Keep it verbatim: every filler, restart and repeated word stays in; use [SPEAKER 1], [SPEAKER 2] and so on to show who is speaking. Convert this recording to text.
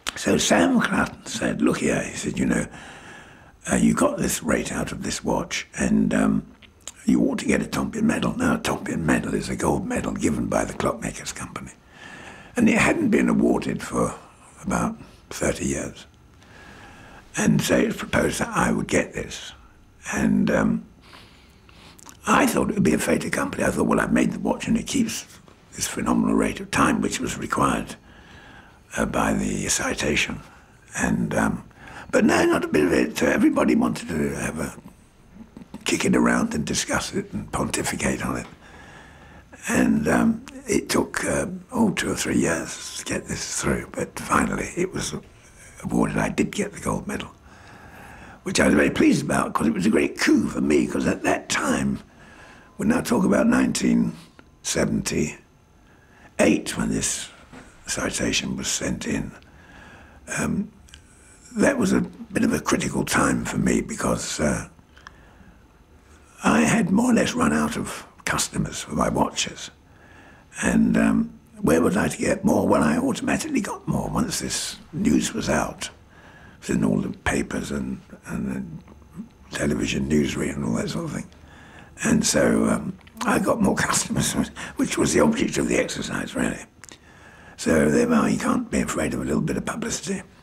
[SPEAKER 1] So Sam Clutton said, look here, he said, you know, uh, you got this rate out of this watch, and um, you ought to get a Tompion Medal. Now, a Tompion Medal is a gold medal given by the Clockmakers Company. And it hadn't been awarded for about thirty years. And so it was proposed that I would get this. And um, I thought it would be a fait accompli. I thought, well, I've made the watch and it keeps this phenomenal rate of time, which was required uh, by the citation. And, um, but no, not a bit of it. Uh, everybody wanted to have a kick it around and discuss it and pontificate on it. And um, it took, uh, oh, two or three years to get this through. But finally, it was awarded. I did get the gold medal, which I was very pleased about, because it was a great coup for me, because at that time, we now talk about nineteen seventy-eight, when this citation was sent in. Um, that was a bit of a critical time for me, because uh, I had more or less run out of customers for my watches. And um, where was I to get more? Well, I automatically got more once this news was out. It was in all the papers and, and the television newsreel and all that sort of thing. And so um, I got more customers, which was the object of the exercise, really. So therefore, you can't be afraid of a little bit of publicity.